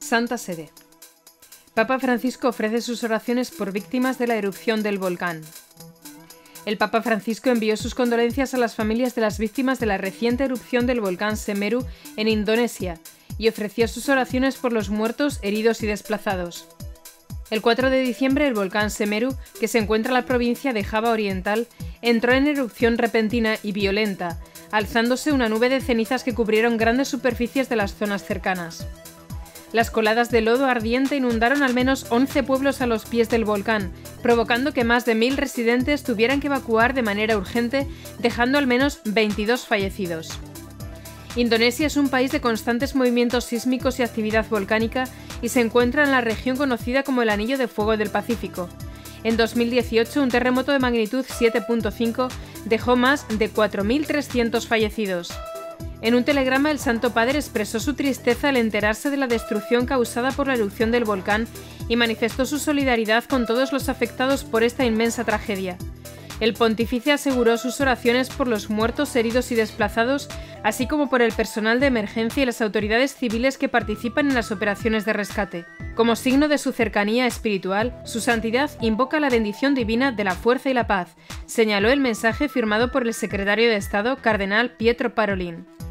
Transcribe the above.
Santa Sede. Papa Francisco ofrece sus oraciones por víctimas de la erupción del volcán. El Papa Francisco envió sus condolencias a las familias de las víctimas de la reciente erupción del volcán Semeru en Indonesia y ofreció sus oraciones por los muertos, heridos y desplazados. El 4 de diciembre el volcán Semeru, que se encuentra en la provincia de Java Oriental, entró en erupción repentina y violenta, alzándose una nube de cenizas que cubrieron grandes superficies de las zonas cercanas. Las coladas de lodo ardiente inundaron al menos 11 pueblos a los pies del volcán, provocando que más de 1000 residentes tuvieran que evacuar de manera urgente, dejando al menos 22 fallecidos. Indonesia es un país de constantes movimientos sísmicos y actividad volcánica y se encuentra en la región conocida como el Anillo de Fuego del Pacífico. En 2018, un terremoto de magnitud 7.5 dejó más de 4.300 fallecidos. En un telegrama, el Santo Padre expresó su tristeza al enterarse de la destrucción causada por la erupción del volcán y manifestó su solidaridad con todos los afectados por esta inmensa tragedia. El pontífice aseguró sus oraciones por los muertos, heridos y desplazados, así como por el personal de emergencia y las autoridades civiles que participan en las operaciones de rescate. Como signo de su cercanía espiritual, su santidad invoca la bendición divina de la fuerza y la paz, señaló el mensaje firmado por el secretario de Estado, cardenal Pietro Parolin.